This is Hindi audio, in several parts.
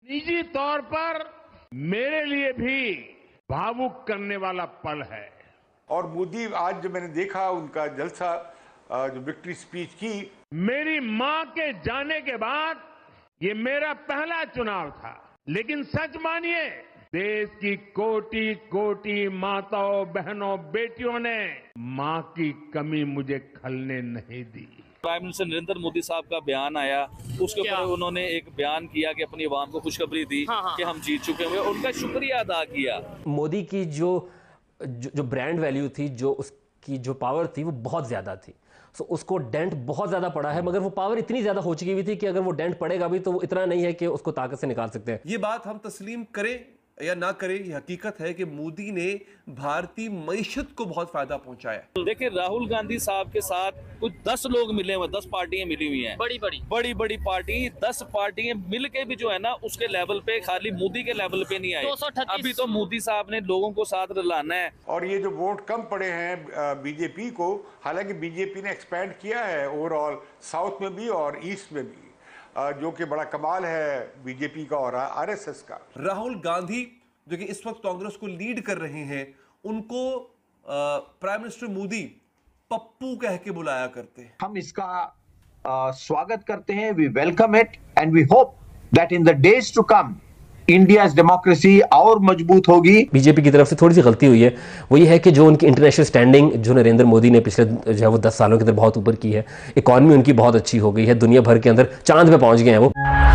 निजी तौर पर मेरे लिए भी भावुक करने वाला पल है। और मोदी आज जो मैंने देखा उनका जलसा, जो विक्ट्री स्पीच की, मेरी मां के जाने के बाद ये मेरा पहला चुनाव था, लेकिन सच मानिए देश की कोटि कोटि माताओं, बहनों, बेटियों ने मां की कमी मुझे खलने नहीं दी। प्राइम मिनिस्टर नरेंद्र मोदी साहब का बयान आया, उसके ऊपर उन्होंने एक बयान किया कि अपनी आवाम को खुशखबरी दी कि हम जीत चुके हुए, उनका शुक्रिया अदा किया। मोदी की जो ब्रांड वैल्यू थी, जो उसकी जो पावर थी, वो बहुत ज़्यादा थी। सो उसको डेंट बहुत ज़्यादा पड़ा है, मगर वो पावर इतनी ज़्यादा हो चुकी हुई थी कि अगर वो डेंट पड़ेगा भी तो वो इतना नहीं है कि उसको ताकत से निकाल सकते हैं। ये बात हम तस्लीम करें या ना करें, ये हकीकत है कि मोदी ने भारतीय मईशत को बहुत फायदा पहुंचाया। देखिए, राहुल गांधी साहब के साथ कुछ 10 लोग मिले हुए, 10 पार्टियां मिली हुई हैं, बड़ी पार्टी, 10 पार्टियां मिल के भी जो है ना उसके लेवल पे, खाली मोदी के लेवल पे नहीं आए। अभी तो मोदी साहब ने लोगों को साथ लाना है। और ये जो वोट कम पड़े हैं बीजेपी को, हालांकि बीजेपी ने एक्सपैंड किया है ओवरऑल साउथ में भी और ईस्ट में भी, जो कि बड़ा कमाल है बीजेपी का और आरएसएस का। राहुल गांधी जो कि इस वक्त कांग्रेस को लीड कर रहे हैं, उनको प्राइम मिनिस्टर मोदी पप्पू कह के बुलाया करते हैं। हम इसका स्वागत करते हैं, we welcome it and we hope that in the days to come India's democracy और मजबूत होगी। बीजेपी की तरफ से थोड़ी सी गलती हुई है, वो ये है कि जो उनकी इंटरनेशनल स्टैंडिंग जो नरेंद्र मोदी ने पिछले जो है वो 10 सालों के अंदर बहुत ऊपर की है, इकॉनमी उनकी बहुत अच्छी हो गई है, दुनिया भर के अंदर चांद पे पहुंच गए हैं वो।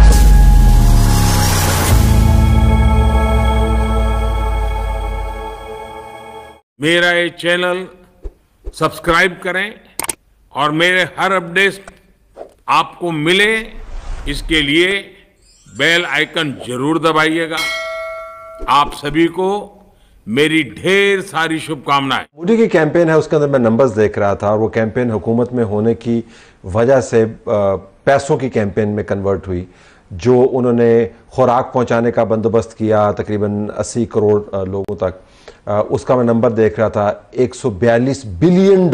मेरा ये चैनल सब्सक्राइब करें और मेरे हर अपडेट आपको मिले, इसके लिए बेल आइकन जरूर दबाइएगा। आप सभी को मेरी ढेर सारी शुभकामनाएं। मोदी की कैंपेन है, उसके अंदर मैं नंबर्स देख रहा था और वो कैंपेन हुकूमत में होने की वजह से पैसों की कैंपेन में कन्वर्ट हुई। जो उन्होंने खुराक पहुंचाने का बंदोबस्त किया तकरीबन 80 करोड़ लोगों तक, उसका मैं नंबर देख रहा था, $142 बिलियन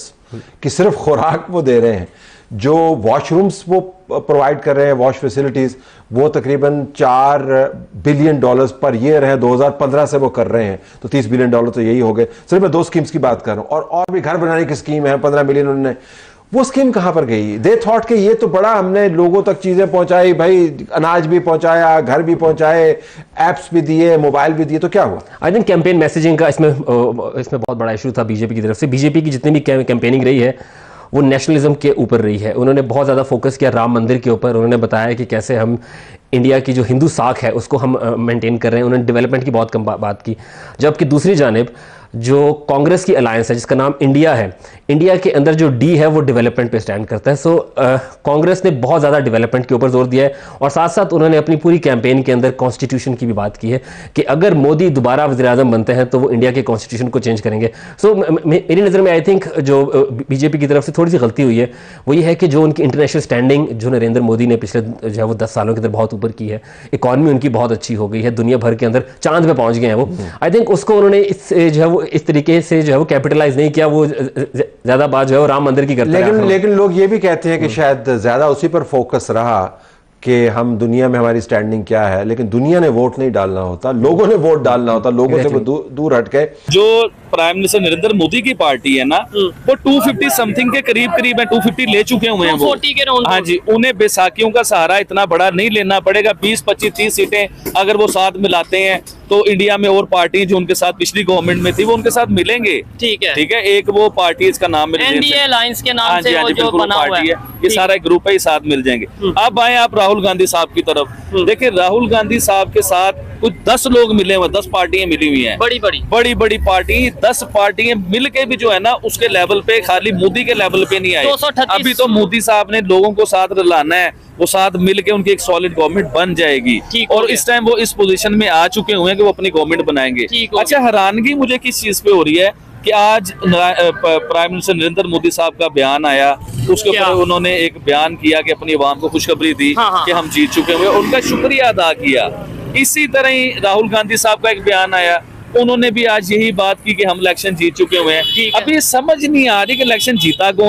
की सिर्फ खुराक वो दे रहे हैं। जो वॉशरूम्स वो प्रोवाइड कर रहे हैं, वॉश फैसिलिटीज़, वो तकरीबन $4 बिलियन पर ईयर है, 2015 से वो कर रहे हैं, तो $30 बिलियन तो यही हो गए। सिर्फ मैं 2 स्कीम्स की बात कर रहा हूँ, और भी घर बनाने की स्कीम है, 15 मिलियन उन्होंने, वो स्कीम कहाँ पर गई? दे थॉट के ये तो बड़ा हमने लोगों तक चीज़ें पहुँचाई, भाई अनाज भी पहुँचाया, घर भी पहुँचाए, एप्स भी दिए, मोबाइल भी दिए, तो क्या हुआ? आई थिंक कैंपेन मैसेजिंग का इसमें बहुत बड़ा इशू था बीजेपी की तरफ से। बीजेपी की जितनी भी कैंपेनिंग रही है वो नेशनलिज्म के ऊपर रही है। उन्होंने बहुत ज़्यादा फोकस किया राम मंदिर के ऊपर। उन्होंने बताया कि कैसे हम इंडिया की जो हिंदू साख है उसको हम मेंटेन कर रहे हैं। उन्होंने डेवलपमेंट की बहुत कम बात की, जबकि दूसरी जानिब जो कांग्रेस की अलायंस है जिसका नाम इंडिया है, इंडिया के अंदर जो डी है वो डेवलपमेंट पे स्टैंड करता है। सो कांग्रेस ने बहुत ज़्यादा डेवलपमेंट के ऊपर जोर दिया है, और साथ साथ उन्होंने अपनी पूरी कैंपेन के अंदर कॉन्स्टिट्यूशन की भी बात की है कि अगर मोदी दोबारा वज़ीर-ए-आज़म बनते हैं तो वो इंडिया के कॉन्स्टिट्यूशन को चेंज करेंगे। सो मेरी नज़र में आई थिंक जो बीजेपी की तरफ से थोड़ी सी गलती हुई है, वो ये है कि जो उनकी इंटरनेशनल स्टैंडिंग जो नरेंद्र मोदी ने पिछले जो है वो 10 सालों के अंदर बहुत ऊपर की है, इकॉनमी उनकी बहुत अच्छी हो गई है, दुनिया भर के अंदर चांद पे पहुंच गए हैं वो। आई थिंक उसको उन्होंने जो है वो इस तरीके से जो है वो कैपिटलाइज नहीं किया। वो ज्यादा बात जो है वो राम मंदिर की करते हैं। लेकिन लोग ये भी कहते हैं कि शायद ज्यादा उसी पर फोकस रहा कि हम दुनिया में हमारी स्टैंडिंग क्या है, लेकिन दुनिया ने वोट नहीं डालना होता, लोगों ने वोट डालना होता, लोगों से वो दूर हट गए। जो प्राइम मिनिस्टर नरेंद्र मोदी की पार्टी है ना, वो 250 समथिंग के करीब है, 250 ले चुके हुए हैं वो। हाँ जी, उन्हें बैसाखियों का सहारा इतना बड़ा नहीं लेना पड़ेगा। 20, 25, 30 सीटें अगर वो साथ मिलाते हैं तो इंडिया में और पार्टी जो उनके साथ पिछली गवर्नमेंट में थी वो उनके साथ मिलेंगे। ठीक है। एक वो पार्टी, इसका नाम एनडीए अलायंस के नाम से वो जो बना हुआ है, ये सारा ग्रुप है, ये साथ मिल जाएंगे। अब आए आप राहुल गांधी साहब की तरफ। देखिए, राहुल गांधी साहब के साथ कुछ 10 लोग मिले हुए, 10 पार्टियां मिली हुई हैं, बड़ी पार्टी, 10 पार्टियां मिल के भी जो है ना उसके लेवल पे, खाली मोदी के लेवल पे नहीं आए। अभी तो मोदी साहब ने लोगों को साथ लाना है, वो साथ मिलके उनकी एक सॉलिड गवर्नमेंट बन जाएगी, और इस टाइम वो इस पोजीशन में आ चुके हुए हैं कि वो अपनी गवर्नमेंट बनाएंगे। अच्छा, हैरानगी मुझे किस चीज पे हो रही है कि आज प्राइम मिनिस्टर नरेंद्र मोदी साहब का बयान आया, उसके ऊपर उन्होंने एक बयान किया कि अपनी आवाम को खुशखबरी दी कि हम जीत चुके हुए, उनका शुक्रिया अदा किया। इसी तरह ही राहुल गांधी साहब का एक बयान आया, उन्होंने भी आज यही बात की कि हम इलेक्शन जीत चुके हुए हैं। अभी समझ नहीं आ रही कि इलेक्शन जीता कौन है,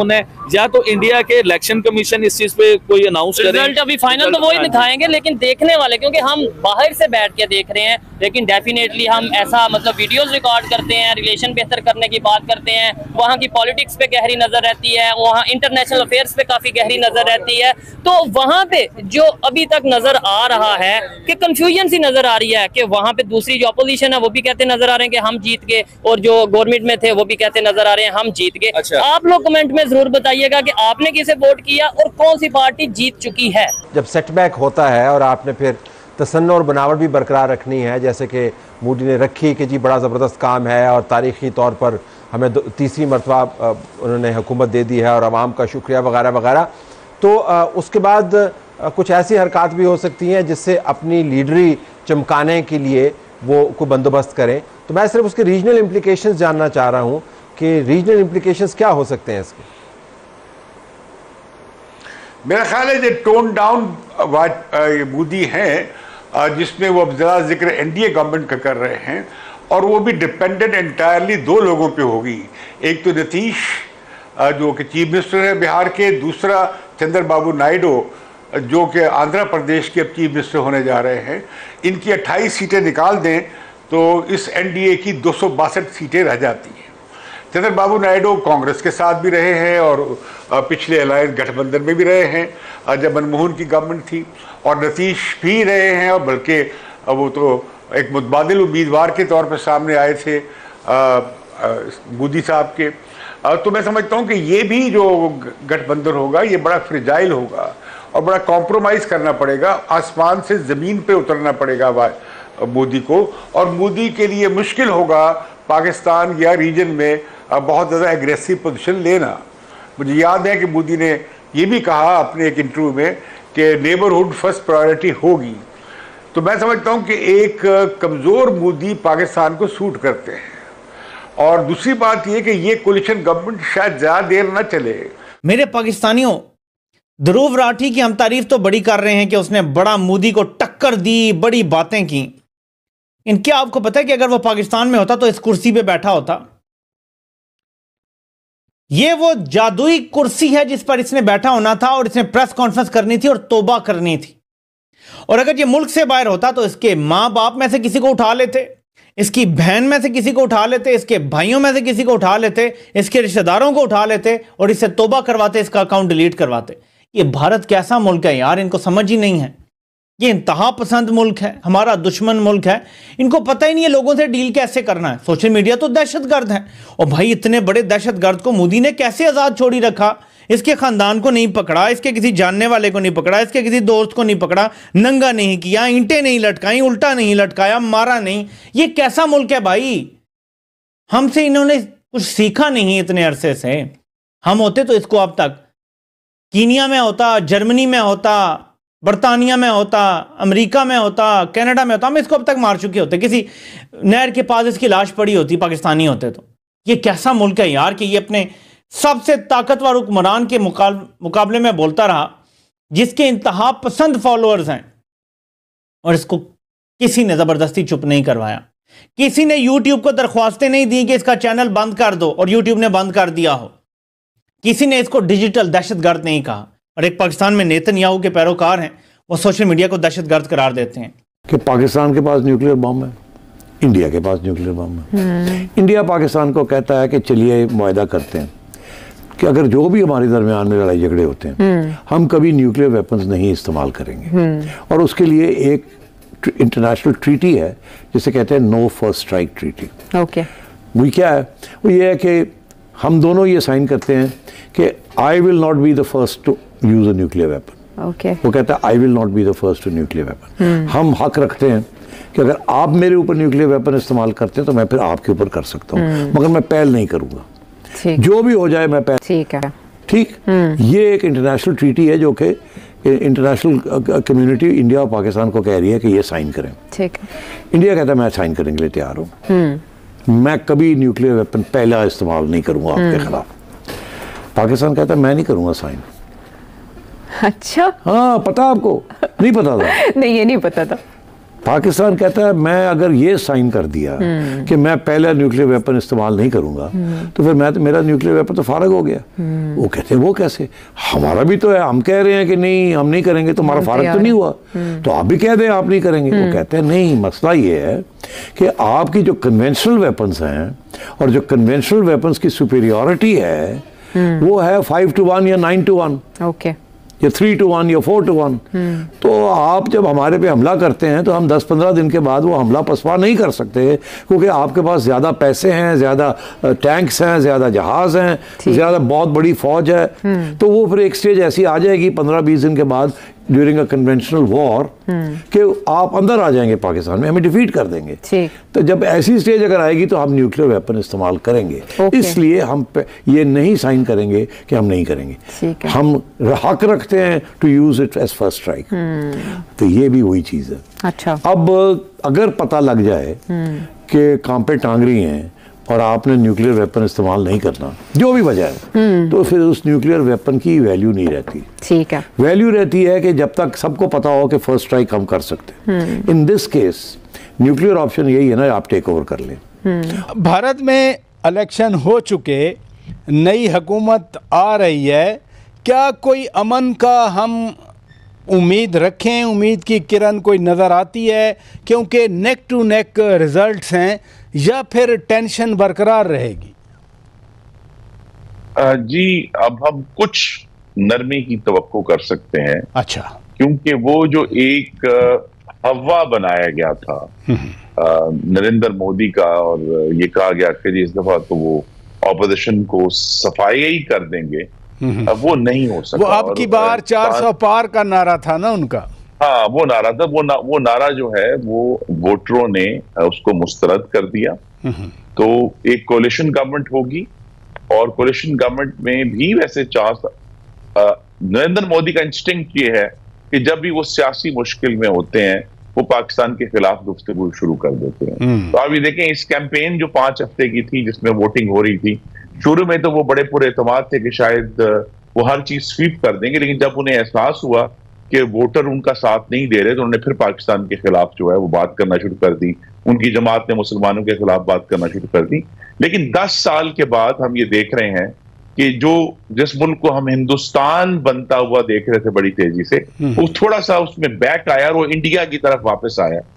या तो इंडिया के इलेक्शन कमीशन इस चीज पे कोई अनाउंस करे। रिजल्ट अभी फाइनल तो वही दिखाएंगे, लेकिन देखने वाले, क्योंकि हम बाहर से बैठ के देख रहे हैं, लेकिन डेफिनेटली हम ऐसा मतलब वीडियोस रिकॉर्ड करते हैं, रिलेशन बेहतर करने की बात करते हैं, वहाँ की पॉलिटिक्स पे गहरी नजर रहती है, वहाँ इंटरनेशनल अफेयर्स पे काफी गहरी नजर रहती है। तो वहाँ पे जो अभी तक नजर आ रहा है कि कंफ्यूजन सी नजर आ रही है कि वहाँ पे दूसरी जो अपोजिशन है वो भी कहते नजर आ रहे हैं कि हम जीत गए, और जो गवर्नमेंट में थे वो भी कहते नजर आ रहे हैं हम जीत गए। अच्छा। आप लोग कमेंट में जरूर बताइएगा कि आपने किसे वोट किया और कौन सी पार्टी जीत चुकी है। जब सेटबैक होता है और आपने फिर तसन्नो और बनावट भी बरकरार रखनी है, जैसे कि मोदी ने रखी कि जी बड़ा ज़बरदस्त काम है और तारीख़ी तौर पर हमें तीसरी मरतबा उन्होंने हुकूमत दे दी है और आवाम का शुक्रिया वगैरह वगैरह, तो उसके बाद कुछ ऐसी हरकत भी हो सकती हैं जिससे अपनी लीडरी चमकाने के लिए वो कोई बंदोबस्त करें। तो मैं सिर्फ उसके रीजनल इम्प्लीकेशंस जानना चाह रहा हूँ कि रीजनल इम्प्लीकेशंस क्या हो सकते हैं इसके। मेरा ख्याल है जो टोन डाउन मोदी हैं, जिसमें वो अब ज़्यादा जिक्र एनडीए गवर्नमेंट का कर रहे हैं, और वो भी डिपेंडेंट एंटायरली दो लोगों पे होगी। एक तो नीतीश जो कि चीफ मिनिस्टर है बिहार के, दूसरा चंद्रबाबू नायडू जो कि आंध्र प्रदेश के अब चीफ मिनिस्टर होने जा रहे हैं। इनकी 28 सीटें निकाल दें तो इस एनडीए की 262 सीटें रह जाती हैं। चंद्रबाबू नायडू कांग्रेस के साथ भी रहे हैं और पिछले अलायंस गठबंधन में भी रहे हैं जब मनमोहन की गवर्नमेंट थी, और नीतीश भी रहे हैं, और बल्कि वो तो एक मुतबादिल उम्मीदवार के तौर पर सामने आए थे मोदी साहब के। तो मैं समझता हूँ कि ये भी जो गठबंधन होगा ये बड़ा फ्रिजाइल होगा और बड़ा कॉम्प्रोमाइज़ करना पड़ेगा, आसमान से ज़मीन पे उतरना पड़ेगा मोदी को, और मोदी के लिए मुश्किल होगा पाकिस्तान या रीजन में बहुत ज़्यादा एग्रेसिव पोजीशन लेना। मुझे याद है कि मोदी ने ये भी कहा अपने एक इंटरव्यू में कि नेबरहुड फर्स्ट प्रायोरिटी होगी। तो मैं समझता हूँ कि एक कमज़ोर मोदी पाकिस्तान को सूट करते हैं, और दूसरी बात यह कि ये कोलिशन गवर्नमेंट शायद ज़्यादा देर न चले। मेरे पाकिस्तानियों, ध्रुव राठी की हम तारीफ तो बड़ी कर रहे हैं कि उसने बड़ा मोदी को टक्कर दी, बड़ी बातें की। इनके आपको पता है कि अगर वो पाकिस्तान में होता तो इस कुर्सी पे बैठा होता। ये वो जादुई कुर्सी है जिस पर इसने बैठा होना था, और इसने प्रेस कॉन्फ्रेंस करनी थी और तौबा करनी थी। और अगर ये मुल्क से बाहर होता तो इसके मां बाप में से किसी को उठा लेते, इसकी बहन में से किसी को उठा लेते, इसके भाइयों में से किसी को उठा लेते, इसके रिश्तेदारों को उठा लेते और इससे तौबा करवाते, इसका अकाउंट डिलीट करवाते। ये भारत कैसा मुल्क है यार, इनको समझ ही नहीं है। ये इंतहा पसंद मुल्क है, हमारा दुश्मन मुल्क है। इनको पता ही नहीं है लोगों से डील कैसे करना है। सोशल मीडिया तो दहशतगर्द है, और भाई इतने बड़े दहशतगर्द को मोदी ने कैसे आज़ाद छोड़ी रखा। इसके खानदान को नहीं पकड़ा, इसके किसी जानने वाले को नहीं पकड़ा, इसके किसी दोस्त को नहीं पकड़ा, नंगा नहीं किया, ईंटें नहीं लटकाई, उल्टा नहीं लटकाया, मारा नहीं। ये कैसा मुल्क है भाई। हमसे इन्होंने कुछ सीखा नहीं इतने अरसे से। हम होते तो इसको अब तक कीनिया में होता, जर्मनी में होता, बरतानिया में होता, अमेरिका में होता, कनाडा में होता, हम इसको अब तक मार चुके होते। किसी नहर के पास इसकी लाश पड़ी होती पाकिस्तानी होते तो। ये कैसा मुल्क है यार कि ये अपने सबसे ताकतवर हुक्मरान के मुकाबले में बोलता रहा, जिसके इंतहा पसंद फॉलोअर्स हैं, और इसको किसी ने जबरदस्ती चुप नहीं करवाया। किसी ने यूट्यूब को दरख्वास्तें नहीं दी कि इसका चैनल बंद कर दो और यूट्यूब ने बंद कर दिया हो। किसी ने इसको डिजिटल दहशतगर्द नहीं कहा। और एक पाकिस्तान में नेतन्याहू के पैरोकार हैं, वो सोशल मीडिया को दहशतगर्द करार देते हैं कि पाकिस्तान के पास न्यूक्लियर बम है, इंडिया के पास न्यूक्लियर बम है। इंडिया पाकिस्तान को कहता है कि चलिए मुआहदा करते हैं कि अगर जो भी हमारे दरमियान में लड़ाई झगड़े होते हैं हम कभी न्यूक्लियर वेपन्स नहीं इस्तेमाल करेंगे, और उसके लिए एक इंटरनेशनल ट्रीटी है जिसे कहते हैं no first strike treaty. Okay, वो क्या है? वो ये है कि हम दोनों ये साइन करते हैं कि I will not be the first to use a nuclear weapon. Okay, वो कहता है I will not be the first to nuclear weapon. हम हक रखते हैं कि अगर आप मेरे ऊपर न्यूक्लियर वेपन इस्तेमाल करते हैं तो मैं फिर आपके ऊपर कर सकता हूँ, मगर मैं पहल नहीं करूँगा। जो भी हो जाए मैं पहल। ठीक है, ठीक। ये एक इंटरनेशनल ट्रीटी है जो कि इंटरनेशनल कम्युनिटी इंडिया और पाकिस्तान को कह रही है कि ये साइन करें। ठीक है। इंडिया कहता है मैं साइन करने के लिए तैयार हूँ, मैं कभी न्यूक्लियर वेपन पहला इस्तेमाल नहीं करूँगा आपके खिलाफ। पाकिस्तान कहता है मैं नहीं करूँगा साइन। अच्छा, हाँ, पता आपको? नहीं पता था? नहीं, ये नहीं पता था। पाकिस्तान कहता है मैं अगर ये साइन कर दिया कि मैं पहले न्यूक्लियर वेपन इस्तेमाल नहीं करूंगा तो फिर मेरा न्यूक्लियर वेपन तो फारग हो गया। वो कहते हैं वो कैसे, हमारा भी तो है, हम कह रहे हैं कि नहीं हम नहीं करेंगे तो हमारा फारग तो नहीं हुआ, तो आप भी कह दें आप नहीं करेंगे। वो कहते हैं नहीं, मसला ये है कि आपकी जो कन्वेंशनल वेपन्स हैं और जो कन्वेंशनल वेपन्स की सुपीरियॉरिटी है वो है 5-1 या 9-1 या 3-1 या 4-1। तो आप जब हमारे पे हमला करते हैं तो हम 10-15 दिन के बाद वो हमला पसपा नहीं कर सकते, क्योंकि आपके पास ज़्यादा पैसे हैं, ज़्यादा टैंक्स हैं, ज़्यादा जहाज़ हैं, ज़्यादा बहुत बड़ी फौज है। तो वो फिर एक स्टेज ऐसी आ जाएगी 15-20 दिन के बाद ड्यूरिंग अ कन्वेंशनल वॉर कि आप अंदर आ जाएंगे पाकिस्तान में, हमें डिफीट कर देंगे। तो जब ऐसी स्टेज अगर आएगी तो हम न्यूक्लियर वेपन इस्तेमाल करेंगे। इसलिए हम ये नहीं साइन करेंगे कि हम नहीं करेंगे, हम हक रखते हैं to use it as first strike. तो ये भी वही चीज़ है। अच्छा, अब अगर पता लग जाए कि कांपे टांग रही हैं और आपने न्यूक्लियर वेपन इस्तेमाल नहीं करना, जो भी वजह है, तो फिर उस न्यूक्लियर वेपन की वैल्यू नहीं रहती। ठीक है, वैल्यू रहती है कि जब तक सबको पता हो कि फर्स्ट स्ट्राइक हम कर सकते हैं। In this case nuclear option यही है ना, आप टेक ओवर कर लें। भारत में इलेक्शन हो चुके, नई हुकूमत आ रही है, क्या कोई अमन का हम उम्मीद रखें? उम्मीद की किरण कोई नज़र आती है? क्योंकि नेक टू नेक रिजल्ट्स हैं, या फिर टेंशन बरकरार रहेगी? जी, अब हम कुछ नरमी की तवक्को कर सकते हैं। अच्छा, क्योंकि वो जो एक हवा बनाया गया था नरेंद्र मोदी का, और ये कहा गया कि इस दफा तो वो ऑपोजिशन को सफाई ही कर देंगे, अब वो नहीं हो सकता। वो अब की बार 400 पार का नारा था ना उनका। हाँ, वो नारा था, वो नारा जो है वो वोटरों ने उसको मुस्तरद कर दिया। तो एक कोलिशन गवर्नमेंट होगी, और कोलिशन गवर्नमेंट में भी वैसे नरेंद्र मोदी का इंस्टिंक्ट ये है कि जब भी वो सियासी मुश्किल में होते हैं वो पाकिस्तान के खिलाफ गुफ्तगू शुरू कर देते हैं। तो अभी देखें, इस कैंपेन जो 5 हफ्ते की थी जिसमें वोटिंग हो रही थी, शुरू में तो वो बड़े पूरे एतमाद थे कि शायद वो हर चीज स्वीप कर देंगे, लेकिन जब उन्हें एहसास हुआ कि वोटर उनका साथ नहीं दे रहे तो उन्होंने फिर पाकिस्तान के खिलाफ जो है वो बात करना शुरू कर दी। उनकी जमात ने मुसलमानों के खिलाफ बात करना शुरू कर दी। लेकिन 10 साल के बाद हम ये देख रहे हैं कि जिस मुल्क को हम हिंदुस्तान बनता हुआ देख रहे थे बड़ी तेजी से, वो थोड़ा सा उसमें बैक आया और वो इंडिया की तरफ वापस आया।